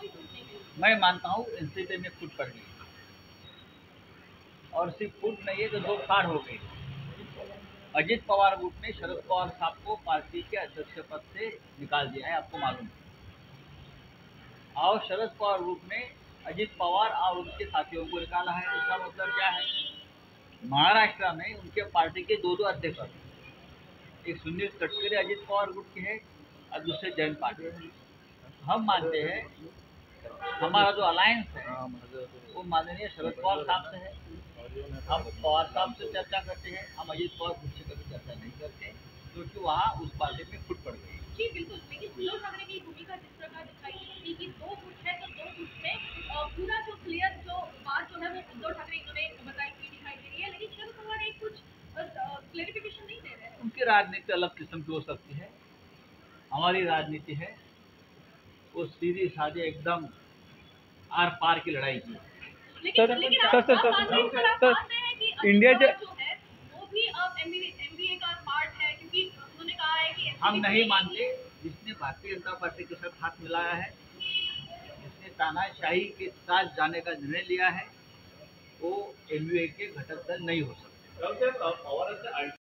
मैं मानता हूँ एनसीपी में फूट पड़ गई, और सिर्फ फूट नहीं है तो दो फाड़ हो गई। अजित पवार ग्रुप ने शरद पवार साहब को पार्टी के अध्यक्ष पद से निकाल दिया है, आपको मालूम है। और शरद पवार ग्रुप ने अजित पवार और उनके साथियों को निकाला है। इसका मतलब क्या है? महाराष्ट्र में उनके पार्टी के दो अध्यक्ष हैं, एक सुनील तटकरे अजित पवार ग्रुप के हैं और दूसरे जयंत पाटिल। हम मानते हैं हमारा जो अलायंस है वो माननीय शरद पवार साहब से है। हम पवार साहब से चर्चा करते हैं, हम अजित पवार ग्रुप से कभी चर्चा नहीं करते, क्योंकि वहाँ उस पार्टी में फुट पड़ गई। जी बिल्कुल, लेकिन उद्धव ठाकरे की भूमिका जिस प्रकार दिखाई थी कि 2 गुट है तो 2 गुट में पूरा जो क्लियर जो बात जो है वो उद्धव ठाकरे इन्होंने बताई हुई दिखाई दे रही है, लेकिन शरद पवार एक कुछ क्लैरिफिकेशन नहीं दे रहे हैं। उनकी राजनीति अलग किस्म की हो सकती है, हमारी राजनीति है वो सीधी साधी एकदम आर पार की लड़ाई की। लेकिन इंडिया जो है वो भी अब एमबीए का पार्ट है, क्योंकि उन्होंने कहा है कि हम नहीं मानते। जिसने भारतीय जनता पार्टी के साथ हाथ मिलाया है, जिसने तानाशाही के साथ जाने का निर्णय लिया है, वो एमबीए के घटक दल नहीं हो सकते।